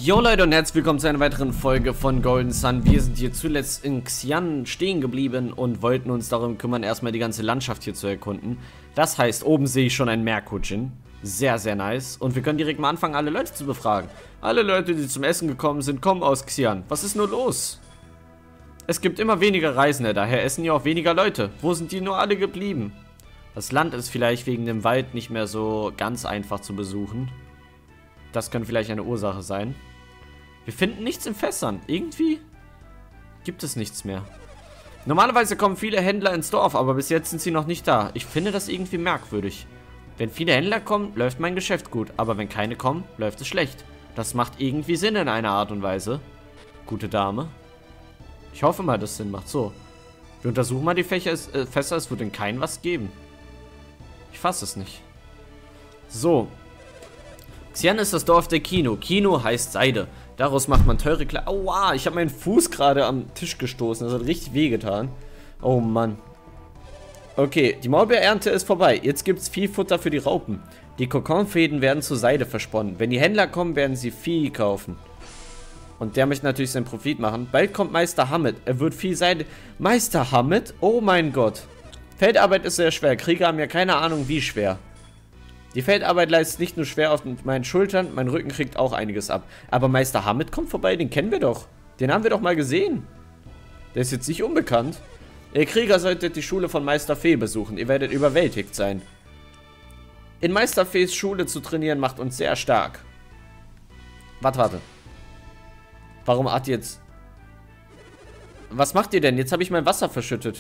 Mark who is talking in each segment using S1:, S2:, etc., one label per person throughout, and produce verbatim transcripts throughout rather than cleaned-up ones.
S1: Jo Leute und herzlich willkommen zu einer weiteren Folge von Golden Sun. Wir sind hier zuletzt in Xi'an stehen geblieben und wollten uns darum kümmern, erstmal die ganze Landschaft hier zu erkunden. Das heißt, oben sehe ich schon ein Meerkutschen. Sehr, sehr nice. Und wir können direkt mal anfangen, alle Leute zu befragen. Alle Leute, die zum Essen gekommen sind, kommen aus Xi'an. Was ist nur los? Es gibt immer weniger Reisende, daher essen ja auch weniger Leute. Wo sind die nur alle geblieben? Das Land ist vielleicht wegen dem Wald nicht mehr so ganz einfach zu besuchen. Das könnte vielleicht eine Ursache sein. Wir finden nichts in Fässern. Irgendwie gibt es nichts mehr. Normalerweise kommen viele Händler ins Dorf, aber bis jetzt sind sie noch nicht da. Ich finde das irgendwie merkwürdig. Wenn viele Händler kommen, läuft mein Geschäft gut. Aber wenn keine kommen, läuft es schlecht. Das macht irgendwie Sinn in einer Art und Weise. Gute Dame. Ich hoffe mal, dass es Sinn macht. So. Wir untersuchen mal die Fächer, äh, Fässer. Es wird in keinem was geben. Ich fasse es nicht. So. Xi'an ist das Dorf der Kino. Kino heißt Seide. Daraus macht man teure Kleider. Aua, ich habe meinen Fuß gerade am Tisch gestoßen. Das hat richtig wehgetan. Oh Mann. Okay, die Maulbeerernte ist vorbei. Jetzt gibt es viel Futter für die Raupen. Die Kokonfäden werden zu Seide versponnen. Wenn die Händler kommen, werden sie Vieh kaufen. Und der möchte natürlich seinen Profit machen. Bald kommt Meister Hamid. Er wird viel Seide... Meister Hamid? Oh mein Gott. Feldarbeit ist sehr schwer. Krieger haben ja keine Ahnung, wie schwer. Die Feldarbeit leistet nicht nur schwer auf meinen Schultern, mein Rücken kriegt auch einiges ab. Aber Meister Hamid kommt vorbei, den kennen wir doch. Den haben wir doch mal gesehen. Der ist jetzt nicht unbekannt. Ihr Krieger solltet die Schule von Meister Fee besuchen. Ihr werdet überwältigt sein. In Meister Fees Schule zu trainieren macht uns sehr stark. Warte, warte. Warum hat jetzt... Was macht ihr denn? Jetzt habe ich mein Wasser verschüttet.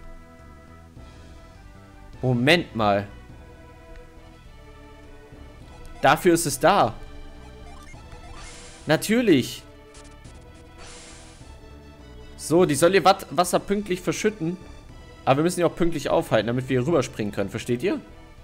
S1: Moment mal. Dafür ist es da. Natürlich. So, die soll ihr Wasser pünktlich verschütten. Aber wir müssen die auch pünktlich aufhalten, damit wir hier rüberspringen können. Versteht ihr?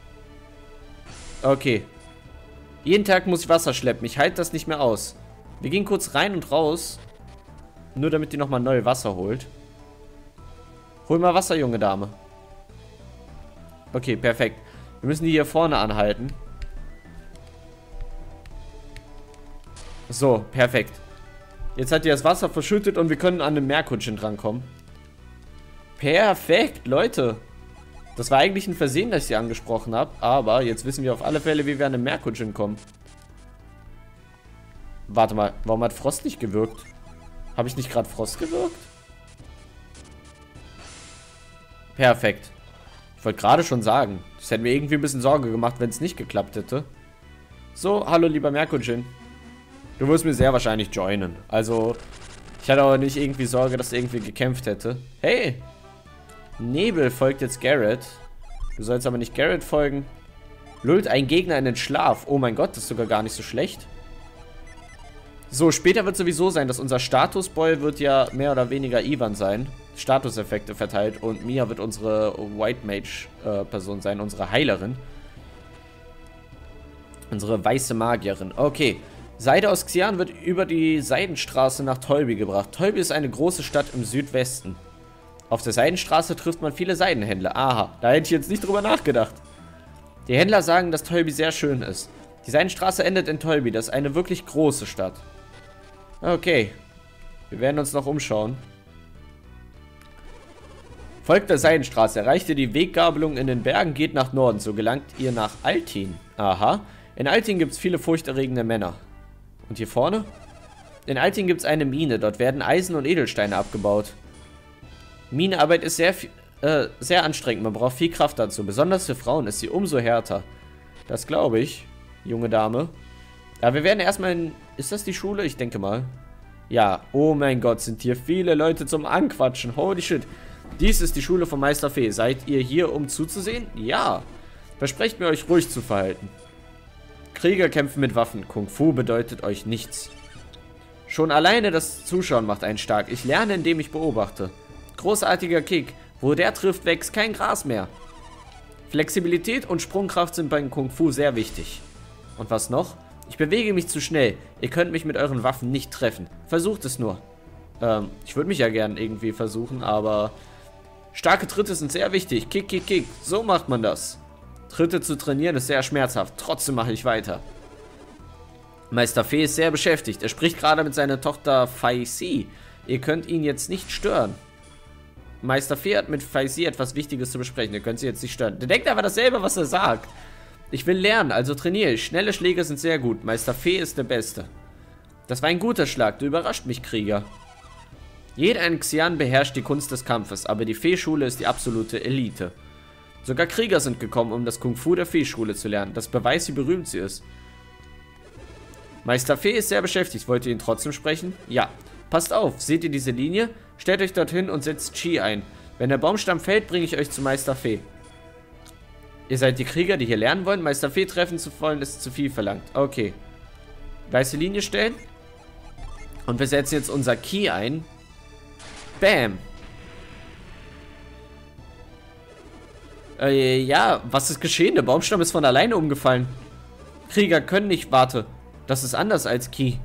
S1: Okay. Jeden Tag muss ich Wasser schleppen. Ich halte das nicht mehr aus. Wir gehen kurz rein und raus. Nur damit die nochmal neu Wasser holt. Hol mal Wasser, junge Dame. Okay, perfekt. Wir müssen die hier vorne anhalten. So, perfekt. Jetzt hat die das Wasser verschüttet und wir können an dem Meerkutschen drankommen. Perfekt, Leute. Das war eigentlich ein Versehen, dass ich sie angesprochen habe. Aber jetzt wissen wir auf alle Fälle, wie wir an dem Meerkutschen kommen. Warte mal, warum hat Frost nicht gewirkt? Habe ich nicht gerade Frost gewirkt? Perfekt. Ich wollte gerade schon sagen. Das hätte mir irgendwie ein bisschen Sorge gemacht, wenn es nicht geklappt hätte. So, hallo lieber Meerkutschen. Du wirst mir sehr wahrscheinlich joinen. Also, ich hatte aber nicht irgendwie Sorge, dass er irgendwie gekämpft hätte. Hey! Nebel folgt jetzt Garrett. Du sollst aber nicht Garrett folgen. Lullt ein Gegner in den Schlaf. Oh mein Gott, das ist sogar gar nicht so schlecht. So, später wird sowieso sein, dass unser Statusboy wird ja mehr oder weniger Ivan sein. Statuseffekte verteilt. Und Mia wird unsere White Mage äh, Person sein, unsere Heilerin. Unsere weiße Magierin. Okay. Seide aus Xi'an wird über die Seidenstraße nach Tolbi gebracht. Tolbi ist eine große Stadt im Südwesten. Auf der Seidenstraße trifft man viele Seidenhändler. Aha, da hätte ich jetzt nicht drüber nachgedacht. Die Händler sagen, dass Tolbi sehr schön ist. Die Seidenstraße endet in Tolbi. Das ist eine wirklich große Stadt. Okay. Wir werden uns noch umschauen. Folgt der Seidenstraße. Erreicht ihr die Weggabelung in den Bergen, geht nach Norden. So gelangt ihr nach Altin. Aha. In Altin gibt es viele furchterregende Männer. Und hier vorne? In Altin gibt es eine Mine. Dort werden Eisen und Edelsteine abgebaut. Minenarbeit ist sehr, äh, sehr anstrengend. Man braucht viel Kraft dazu. Besonders für Frauen ist sie umso härter. Das glaube ich, junge Dame. Ja, wir werden erstmal in... Ist das die Schule? Ich denke mal. Ja, oh mein Gott, sind hier viele Leute zum Anquatschen. Holy shit. Dies ist die Schule von Meister Fee. Seid ihr hier, um zuzusehen? Ja. Versprecht mir, euch ruhig zu verhalten. Krieger kämpfen mit Waffen. Kung Fu bedeutet euch nichts. Schon alleine das Zuschauen macht einen stark. Ich lerne, indem ich beobachte. Großartiger Kick. Wo der trifft, wächst kein Gras mehr. Flexibilität und Sprungkraft sind beim Kung Fu sehr wichtig. Und was noch? Ich bewege mich zu schnell. Ihr könnt mich mit euren Waffen nicht treffen. Versucht es nur. Ähm, ich würde mich ja gern irgendwie versuchen, aber... Starke Tritte sind sehr wichtig. Kick, kick, kick. So macht man das. Tritte zu trainieren ist sehr schmerzhaft. Trotzdem mache ich weiter. Meister Fee ist sehr beschäftigt. Er spricht gerade mit seiner Tochter Faisi. Ihr könnt ihn jetzt nicht stören. Meister Fee hat mit Faisi etwas Wichtiges zu besprechen. Ihr könnt sie jetzt nicht stören. Der denkt aber dasselbe, was er sagt. Ich will lernen, also trainiere ich. Schnelle Schläge sind sehr gut. Meister Fee ist der Beste. Das war ein guter Schlag. Du überrascht mich, Krieger. Jeder in Xian beherrscht die Kunst des Kampfes, aber die Fee-Schule ist die absolute Elite. Sogar Krieger sind gekommen, um das Kung Fu der Fee-Schule zu lernen. Das beweist, wie berühmt sie ist. Meister Fee ist sehr beschäftigt. Wollt ihr ihn trotzdem sprechen? Ja. Passt auf, seht ihr diese Linie? Stellt euch dorthin und setzt Qi ein. Wenn der Baumstamm fällt, bringe ich euch zu Meister Fee. Ihr seid die Krieger, die hier lernen wollen. Meister Fee treffen zu wollen, ist zu viel verlangt. Okay. Weiße Linie stellen. Und wir setzen jetzt unser Qi ein. Bam. Äh, ja, was ist geschehen? Der Baumstamm ist von alleine umgefallen. Krieger können nicht, warte. Das ist anders als Qi.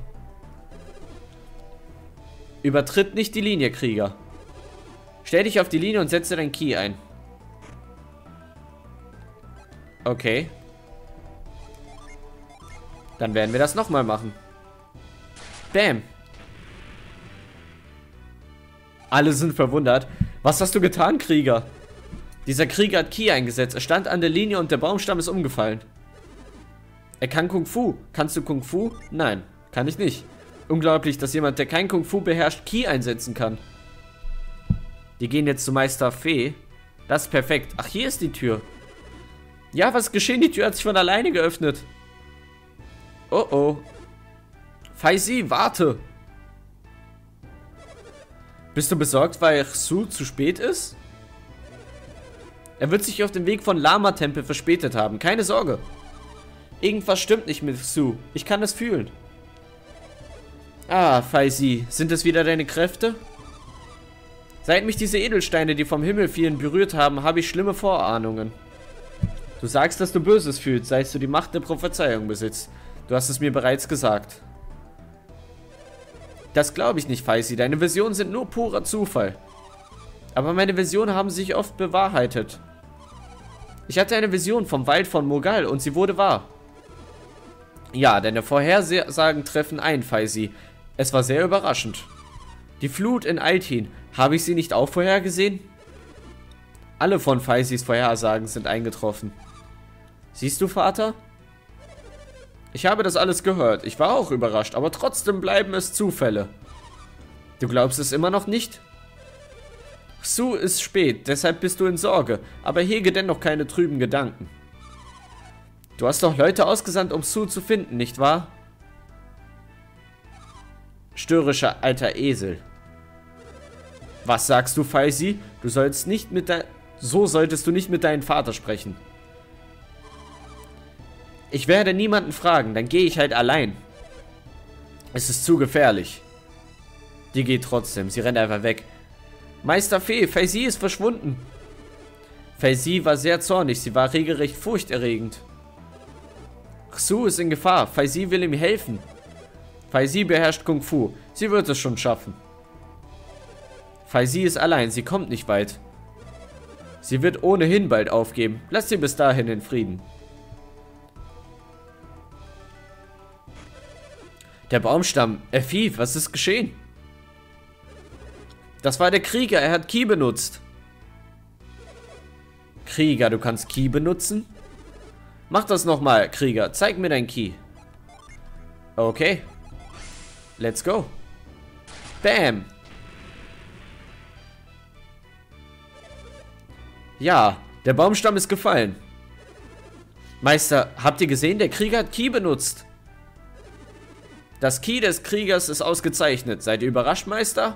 S1: Übertritt nicht die Linie, Krieger. Stell dich auf die Linie und setze dein Qi ein. Okay. Dann werden wir das nochmal machen. Bam. Alle sind verwundert. Was hast du getan, Krieger? Dieser Krieger hat Qi eingesetzt. Er stand an der Linie und der Baumstamm ist umgefallen. Er kann Kung Fu. Kannst du Kung Fu? Nein, kann ich nicht. Unglaublich, dass jemand, der kein Kung Fu beherrscht, Qi einsetzen kann. Die gehen jetzt zu Meister Fee. Das ist perfekt. Ach, hier ist die Tür. Ja, was ist geschehen? Die Tür hat sich von alleine geöffnet. Oh, oh. Faisi, warte. Bist du besorgt, weil Xu zu spät ist? Er wird sich auf dem Weg von Lama-Tempel verspätet haben. Keine Sorge. Irgendwas stimmt nicht mit Xu. Ich kann es fühlen. Ah, Faisi, sind es wieder deine Kräfte? Seit mich diese Edelsteine, die vom Himmel fielen, berührt haben, habe ich schlimme Vorahnungen. Du sagst, dass du Böses fühlst, seit du die Macht der Prophezeiung besitzt. Du hast es mir bereits gesagt. Das glaube ich nicht, Faisi. Deine Visionen sind nur purer Zufall. Aber meine Visionen haben sich oft bewahrheitet. Ich hatte eine Vision vom Wald von Mogal und sie wurde wahr. Ja, deine Vorhersagen treffen ein, Faisi. Es war sehr überraschend. Die Flut in Altin, habe ich sie nicht auch vorhergesehen? Alle von Faisis Vorhersagen sind eingetroffen. Siehst du, Vater? Ich habe das alles gehört. Ich war auch überrascht, aber trotzdem bleiben es Zufälle. Du glaubst es immer noch nicht? Xu ist spät, deshalb bist du in Sorge, aber hege dennoch keine trüben Gedanken. Du hast doch Leute ausgesandt, um Xu zu finden, nicht wahr? Störrischer alter Esel. Was sagst du, Faisi? Du sollst nicht mit dein... So solltest du nicht mit deinem Vater sprechen. Ich werde niemanden fragen, dann gehe ich halt allein. Es ist zu gefährlich. Die geht trotzdem, sie rennt einfach weg. Meister Fee, Faisi ist verschwunden. Faisi war sehr zornig, sie war regelrecht furchterregend. Xu ist in Gefahr, Faisi will ihm helfen. Faisi beherrscht Kung Fu, sie wird es schon schaffen. Faisi ist allein, sie kommt nicht weit. Sie wird ohnehin bald aufgeben, lasst sie bis dahin in Frieden. Der Baumstamm, er fiel, was ist geschehen? Das war der Krieger, er hat Qi benutzt. Krieger, du kannst Qi benutzen? Mach das nochmal, Krieger, zeig mir dein Qi. Okay. Let's go. Bam. Ja, der Baumstamm ist gefallen. Meister, habt ihr gesehen, der Krieger hat Qi benutzt. Das Qi des Kriegers ist ausgezeichnet. Seid ihr überrascht, Meister?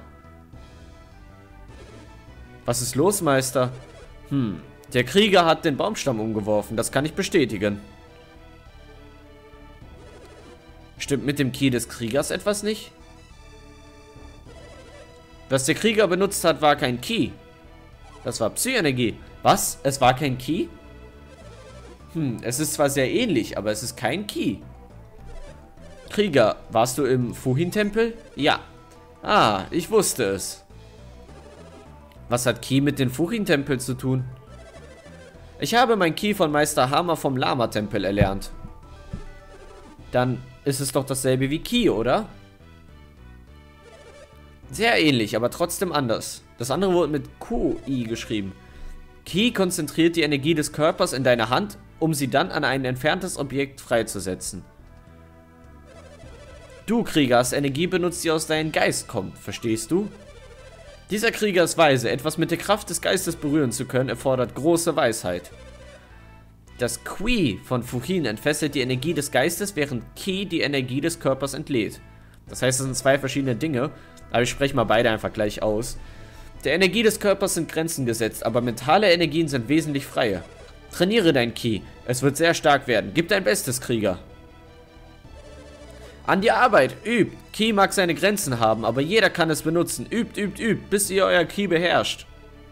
S1: Was ist los, Meister? Hm, der Krieger hat den Baumstamm umgeworfen. Das kann ich bestätigen. Stimmt mit dem Qi des Kriegers etwas nicht? Was der Krieger benutzt hat, war kein Qi. Das war Psy-Energie. Was? Es war kein Qi? Hm, es ist zwar sehr ähnlich, aber es ist kein Qi. Krieger, warst du im Fuhin-Tempel? Ja. Ah, ich wusste es. Was hat Qi mit dem Fuhin-Tempel zu tun? Ich habe mein Qi von Meister Hammer vom Lama-Tempel erlernt. Dann ist es doch dasselbe wie Ki, oder? Sehr ähnlich, aber trotzdem anders. Das andere wurde mit Q I geschrieben. Ki konzentriert die Energie des Körpers in deine Hand, um sie dann an ein entferntes Objekt freizusetzen. Du, Krieger, hast Energie benutzt, die aus deinem Geist kommt. Verstehst du? Dieser Krieger ist weise. Etwas mit der Kraft des Geistes berühren zu können, erfordert große Weisheit. Das Qi von Fujin entfesselt die Energie des Geistes, während Ki die Energie des Körpers entlädt. Das heißt, es sind zwei verschiedene Dinge, aber ich spreche mal beide einfach gleich aus. Der Energie des Körpers sind Grenzen gesetzt, aber mentale Energien sind wesentlich freier. Trainiere dein Ki. Es wird sehr stark werden. Gib dein Bestes, Krieger. An die Arbeit. Übt. Ki mag seine Grenzen haben, aber jeder kann es benutzen. Übt, übt, übt, bis ihr euer Ki beherrscht.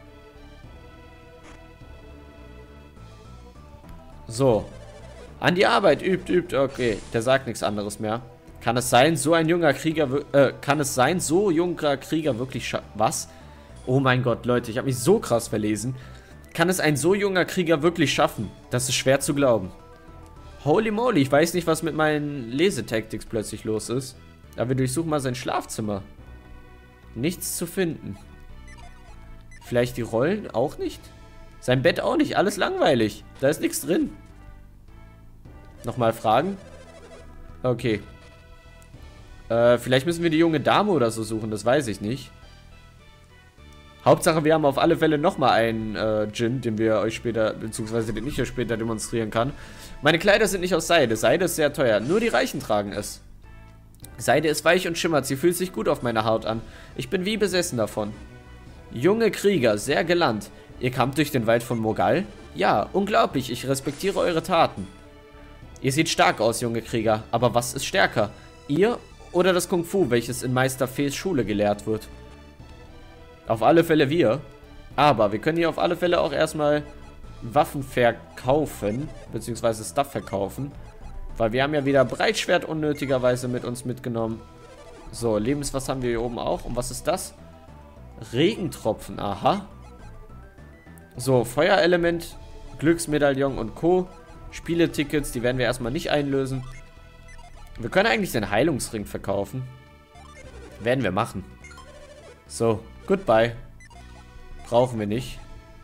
S1: So. An die Arbeit. Übt, übt. Okay, der sagt nichts anderes mehr. Kann es sein, so ein junger Krieger... Äh, kann es sein, so junger Krieger wirklich... scha- Was? Oh mein Gott, Leute, ich habe mich so krass verlesen. Kann es ein so junger Krieger wirklich schaffen? Das ist schwer zu glauben. Holy moly, ich weiß nicht, was mit meinen Lesetactics plötzlich los ist. Aber wir durchsuchen mal sein Schlafzimmer. Nichts zu finden. Vielleicht die Rollen auch nicht? Sein Bett auch nicht, alles langweilig. Da ist nichts drin. Nochmal fragen? Okay. Äh, vielleicht müssen wir die junge Dame oder so suchen, das weiß ich nicht. Hauptsache, wir haben auf alle Fälle nochmal einen äh, Djinn, den wir euch später, beziehungsweise den ich euch später demonstrieren kann. Meine Kleider sind nicht aus Seide. Seide ist sehr teuer. Nur die Reichen tragen es. Seide ist weich und schimmert. Sie fühlt sich gut auf meiner Haut an. Ich bin wie besessen davon. Junge Krieger, sehr gelannt. Ihr kamt durch den Wald von Mogal? Ja, unglaublich. Ich respektiere eure Taten. Ihr seht stark aus, junge Krieger. Aber was ist stärker? Ihr oder das Kung Fu, welches in Meister Fees Schule gelehrt wird? Auf alle Fälle wir. Aber wir können hier auf alle Fälle auch erstmal Waffen verkaufen. Beziehungsweise Stuff verkaufen. Weil wir haben ja wieder Breitschwert unnötigerweise mit uns mitgenommen. So, Lebenswasser haben wir hier oben auch. Und was ist das? Regentropfen, aha. So, Feuerelement, Glücksmedaillon und Co. Spieletickets, die werden wir erstmal nicht einlösen. Wir können eigentlich den Heilungsring verkaufen. Werden wir machen. So, goodbye. Brauchen wir nicht.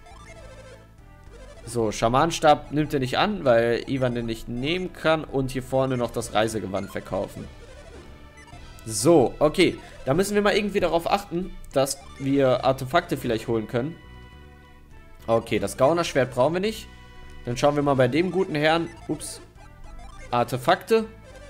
S1: So, Schamanenstab nimmt er nicht an, weil Ivan den nicht nehmen kann. Und hier vorne noch das Reisegewand verkaufen. So, okay. Da müssen wir mal irgendwie darauf achten, dass wir Artefakte vielleicht holen können. Okay, das Gaunerschwert brauchen wir nicht. Dann schauen wir mal bei dem guten Herrn. Ups. Artefakte.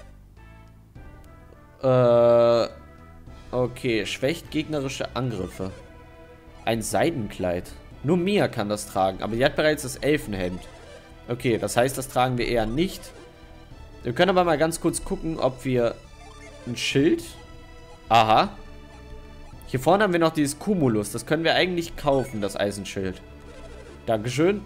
S1: Äh... Okay, schwächt gegnerische Angriffe. Ein Seidenkleid. Nur Mia kann das tragen, aber die hat bereits das Elfenhemd. Okay, das heißt, das tragen wir eher nicht. Wir können aber mal ganz kurz gucken, ob wir ein Schild... Aha. Hier vorne haben wir noch dieses Cumulus. Das können wir eigentlich kaufen, das Eisenschild. Dankeschön.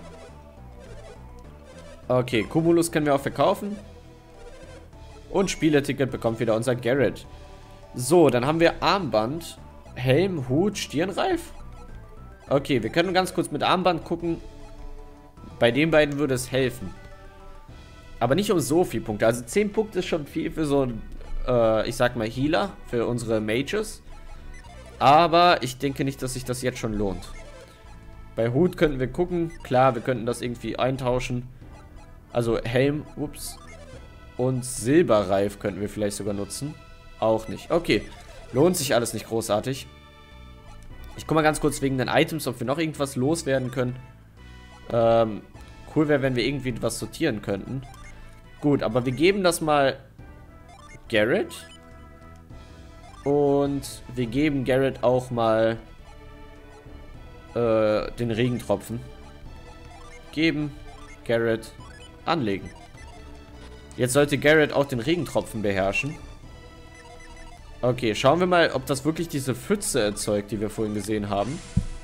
S1: Okay, Cumulus können wir auch verkaufen. Und Spielerticket bekommt wieder unser Garrett. So, dann haben wir Armband, Helm, Hut, Stirnreif. Okay, wir können ganz kurz mit Armband gucken. Bei den beiden würde es helfen. Aber nicht um so viel Punkte. Also zehn Punkte ist schon viel für so ein, äh, ich sag mal, Healer, für unsere Mages. Aber ich denke nicht, dass sich das jetzt schon lohnt. Bei Hut könnten wir gucken. Klar, wir könnten das irgendwie eintauschen. Also Helm, ups. Und Silberreif könnten wir vielleicht sogar nutzen. Auch nicht. Okay. Lohnt sich alles nicht großartig. Ich guck mal ganz kurz wegen den Items, ob wir noch irgendwas loswerden können. Ähm, cool wäre, wenn wir irgendwie was sortieren könnten. Gut, aber wir geben das mal Garrett. Und wir geben Garrett auch mal äh, den Regentropfen. Geben, Garrett, anlegen. Jetzt sollte Garrett auch den Regentropfen beherrschen. Okay, schauen wir mal, ob das wirklich diese Pfütze erzeugt, die wir vorhin gesehen haben.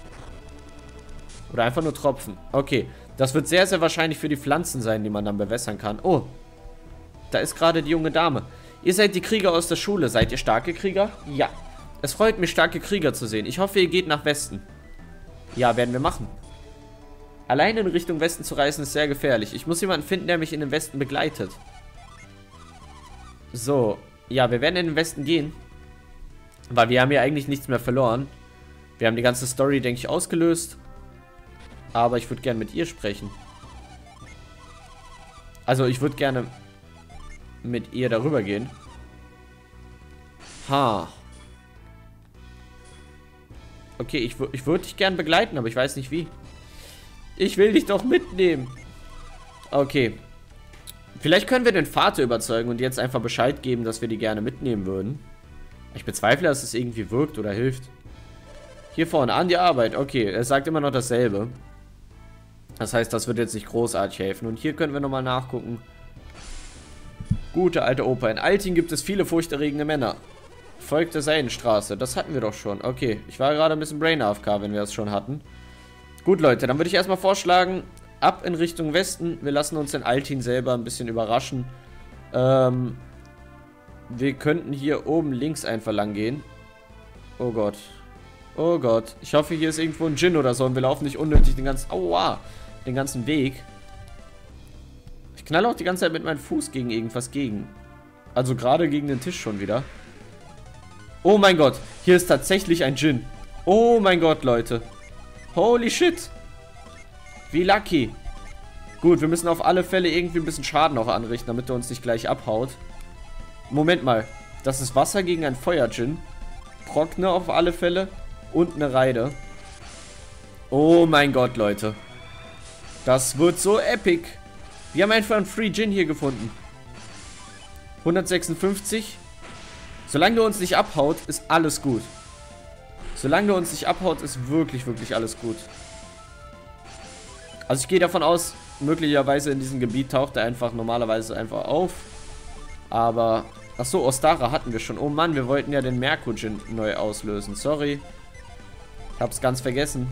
S1: Oder einfach nur Tropfen. Okay, das wird sehr, sehr wahrscheinlich für die Pflanzen sein, die man dann bewässern kann. Oh, da ist gerade die junge Dame. Ihr seid die Krieger aus der Schule. Seid ihr starke Krieger? Ja. Es freut mich, starke Krieger zu sehen. Ich hoffe, ihr geht nach Westen. Ja, werden wir machen. Allein in Richtung Westen zu reisen ist sehr gefährlich. Ich muss jemanden finden, der mich in den Westen begleitet. So, ja, wir werden in den Westen gehen. Weil wir haben ja eigentlich nichts mehr verloren. Wir haben die ganze Story, denke ich, ausgelöst. Aber ich würde gerne mit ihr sprechen. Also, ich würde gerne mit ihr darüber gehen. Ha. Okay, ich, ich würde dich gerne begleiten, aber ich weiß nicht wie. Ich will dich doch mitnehmen. Okay. Vielleicht können wir den Vater überzeugen und jetzt einfach Bescheid geben, dass wir die gerne mitnehmen würden. Ich bezweifle, dass es irgendwie wirkt oder hilft. Hier vorne, an die Arbeit. Okay, er sagt immer noch dasselbe. Das heißt, das wird jetzt nicht großartig helfen. Und hier können wir nochmal nachgucken. Gute alte Oper. In Altin gibt es viele furchterregende Männer. Folgt der Seidenstraße. Das hatten wir doch schon. Okay, ich war gerade ein bisschen Brain A F K, wenn wir das schon hatten. Gut, Leute, dann würde ich erstmal vorschlagen, ab in Richtung Westen. Wir lassen uns in Altin selber ein bisschen überraschen. Ähm, wir könnten hier oben links einfach lang gehen. Oh Gott. Oh Gott. Ich hoffe, hier ist irgendwo ein Djinn oder so und wir laufen nicht unnötig den ganzen... Aua! Den ganzen Weg. Ich knalle auch die ganze Zeit mit meinem Fuß gegen irgendwas gegen. Also gerade gegen den Tisch schon wieder. Oh mein Gott. Hier ist tatsächlich ein Djinn. Oh mein Gott, Leute. Holy shit. Wie lucky. Gut, wir müssen auf alle Fälle irgendwie ein bisschen Schaden auch anrichten, damit er uns nicht gleich abhaut. Moment mal. Das ist Wasser gegen ein Feuer-Djinn. Trockne auf alle Fälle. Und eine Reide. Oh mein Gott, Leute. Das wird so epic. Wir haben einfach einen Free Djinn hier gefunden. hundertsechsundfünfzig. Solange der uns nicht abhaut, ist alles gut. Solange der uns nicht abhaut, ist wirklich, wirklich alles gut. Also ich gehe davon aus, möglicherweise in diesem Gebiet taucht er einfach normalerweise einfach auf. Aber, achso, Ostara hatten wir schon. Oh Mann, wir wollten ja den Merkur-Djinn neu auslösen. Sorry. Ich hab's ganz vergessen.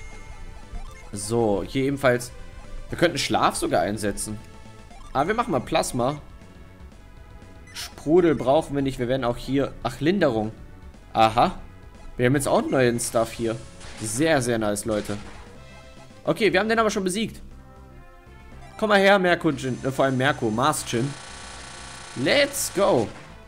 S1: So, hier ebenfalls. Wir könnten Schlaf sogar einsetzen. Aber wir machen mal Plasma. Sprudel brauchen wir nicht. Wir werden auch hier... Ach, Linderung. Aha. Wir haben jetzt auch neuen Stuff hier. Sehr, sehr nice, Leute. Okay, wir haben den aber schon besiegt. Komm mal her, Merkur-Djinn. Äh, vor allem Merkur. Mars-Djinn. Let's go.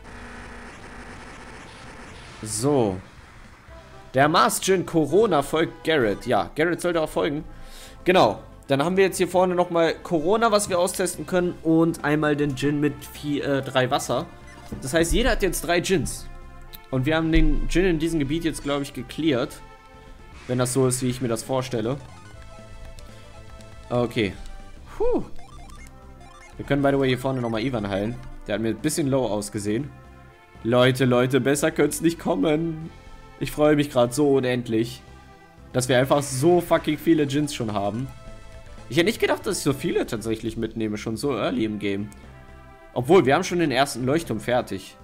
S1: So. Der Mars-Djinn Corona folgt Garrett. Ja, Garrett sollte auch folgen. Genau. Dann haben wir jetzt hier vorne nochmal Corona, was wir austesten können. Und einmal den Djinn mit vier, äh, drei Wasser. Das heißt, jeder hat jetzt drei Djinns. Und wir haben den Djinn in diesem Gebiet jetzt, glaube ich, geklärt. Wenn das so ist, wie ich mir das vorstelle. Okay. Puh. Wir können, by the way, hier vorne nochmal Ivan heilen. Der hat mir ein bisschen low ausgesehen. Leute, Leute, besser könnte es nicht kommen. Ich freue mich gerade so unendlich, dass wir einfach so fucking viele Djinns schon haben. Ich hätte nicht gedacht, dass ich so viele tatsächlich mitnehme, schon so early im Game. Obwohl, wir haben schon den ersten Leuchtturm fertig.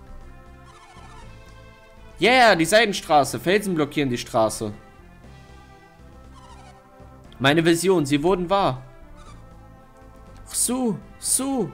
S1: Yeah, die Seidenstraße. Felsen blockieren die Straße. Meine Vision, sie wurden wahr. Su, Su.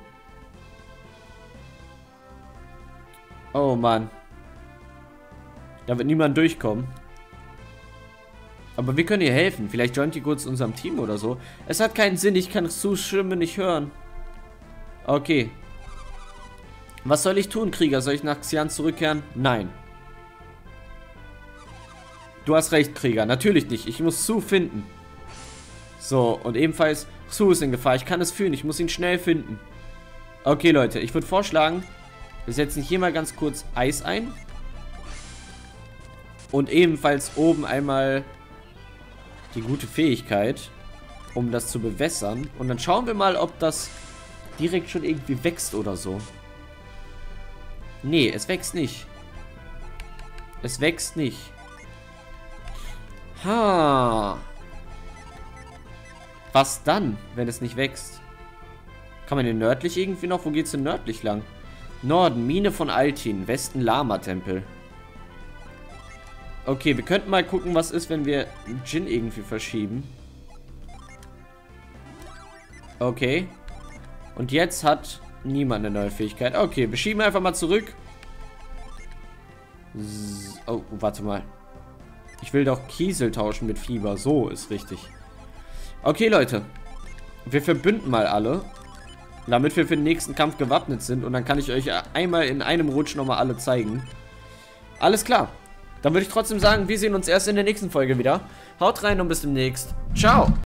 S1: Oh Mann. Da wird niemand durchkommen. Aber wir können ihr helfen. Vielleicht joint ihr kurz unserem Team oder so. Es hat keinen Sinn, ich kann Sus Stimme nicht hören. Okay. Was soll ich tun, Krieger? Soll ich nach Xian zurückkehren? Nein. Du hast recht, Krieger. Natürlich nicht. Ich muss Su finden. So, und ebenfalls, Su ist in Gefahr. Ich kann es fühlen. Ich muss ihn schnell finden. Okay, Leute. Ich würde vorschlagen, wir setzen hier mal ganz kurz Eis ein. Und ebenfalls oben einmal die gute Fähigkeit, um das zu bewässern. Und dann schauen wir mal, ob das direkt schon irgendwie wächst oder so. Nee, es wächst nicht. Es wächst nicht. Ha. Was dann, wenn es nicht wächst? Kann man den nördlich irgendwie noch? Wo geht's denn nördlich lang? Norden, Mine von Altin. Westen, Lama-Tempel. Okay, wir könnten mal gucken, was ist, wenn wir Djinn irgendwie verschieben. Okay. Und jetzt hat niemand eine neue Fähigkeit. Okay, wir schieben einfach mal zurück. Oh, warte mal. Ich will doch Kiesel tauschen mit Fieber. So ist richtig. Okay, Leute. Wir verbünden mal alle. damit wir für den nächsten Kampf gewappnet sind. Und dann kann ich euch einmal in einem Rutsch nochmal alle zeigen. Alles klar. Dann würde ich trotzdem sagen, wir sehen uns erst in der nächsten Folge wieder. Haut rein und bis demnächst. Ciao.